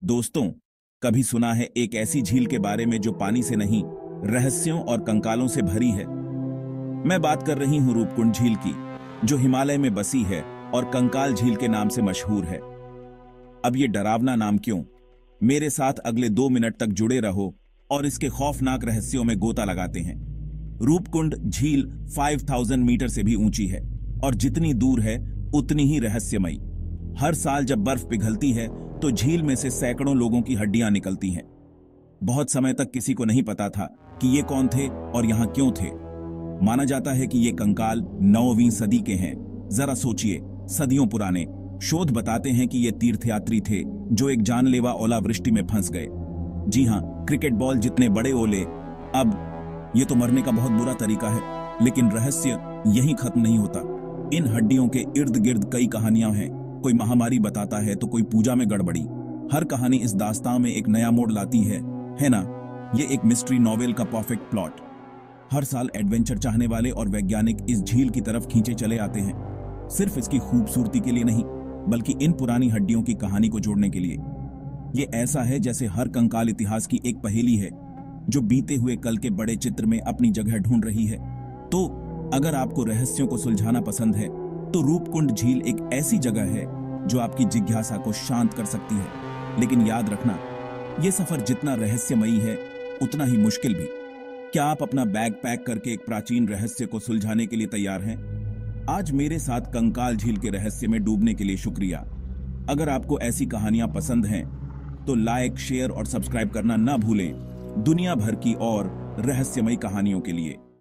दोस्तों, कभी सुना है एक ऐसी झील के बारे में जो पानी से नहीं, रहस्यों और कंकालों से भरी है। मैं बात कर रही हूं रूपकुंड झील की, जो हिमालय में बसी है और कंकाल झील के नाम से मशहूर है। अब ये डरावना नाम क्यों? मेरे साथ अगले 2 मिनट तक जुड़े रहो और इसके खौफनाक रहस्यों में गोता लगाते हैं। रूपकुंड झील 5000 मीटर से भी ऊंची है और जितनी दूर है उतनी ही रहस्यमयी। हर साल जब बर्फ पिघलती है तो झील में से सैकड़ों लोगों की हड्डियां निकलती हैं। बहुत समय तक किसी को नहीं पता था कि ये कौन थे और यहां क्यों थे। माना जाता है कि ये कंकाल 9वीं सदी के हैं। जरा सोचिए, सदियों पुराने। शोध बताते हैं कि ये तीर्थयात्री थे जो एक जानलेवा ओलावृष्टि में फंस गए। जी हां, क्रिकेट बॉल जितने बड़े ओले। अब ये तो मरने का बहुत बुरा तरीका है, लेकिन रहस्य यहीं खत्म नहीं होता। इन हड्डियों के इर्द गिर्द कई कहानियां हैं। कोई महामारी बताता है तो कोई पूजा में गड़बड़ी। हर कहानी इस दास्तां में एक नया मोड़ लाती है ना? ये एक मिस्ट्री नॉवेल का परफेक्ट प्लॉट। हर साल एडवेंचर चाहने वाले और वैज्ञानिक इस झील की तरफ खींचे चले आते हैं, सिर्फ इसकी खूबसूरती के लिए नहीं, बल्कि इन पुरानी हड्डियों की कहानी को जोड़ने के लिए। ये ऐसा है जैसे हर कंकाल इतिहास की एक पहेली है, जो बीते हुए कल के बड़े चित्र में अपनी जगह ढूंढ रही है। तो अगर आपको रहस्यों को सुलझाना पसंद है, तो रूपकुंड झील एक ऐसी जगह है जो आपकी जिज्ञासा को शांत कर सकती है। लेकिन याद रखना, यह सफर जितना रहस्यमयी है उतना ही मुश्किल भी। क्या आप अपना बैग पैक करके एक प्राचीन रहस्य को सुलझाने के लिए तैयार हैं? आज मेरे साथ कंकाल झील के रहस्य में डूबने के लिए शुक्रिया। अगर आपको ऐसी कहानियां पसंद हैं तो लाइक, शेयर और सब्सक्राइब करना ना भूलें, दुनिया भर की और रहस्यमयी कहानियों के लिए।